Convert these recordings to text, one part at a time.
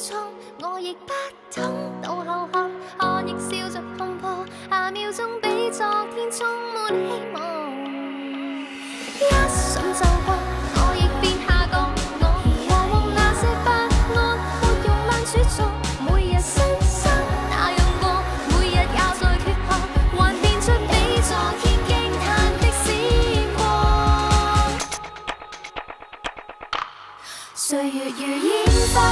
錯，我亦不懂。到後看，我亦笑着碰破，下秒鐘比昨天充滿希望。一瞬就過，我亦變下降。我過往那些不安，沒用爛儲藏，每日新生那樣過，每日也在缺陷，還變出比昨天驚嘆的閃光。歲月如煙花，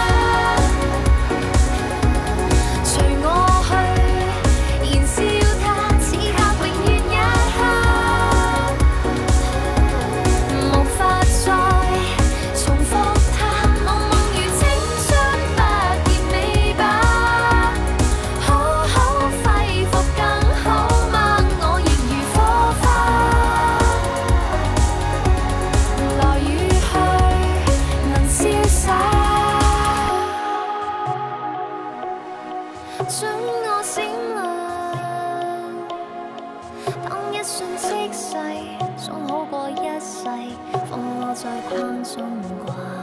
隨我去燃燒它，此刻永遠一刻，無法再重複它。夢夢如青春不結尾巴，好好揮霍更好嗎？我亦如火花，來與去能瀟灑。准我閃亮，當一瞬即逝，總好過一世，放我在框中掛。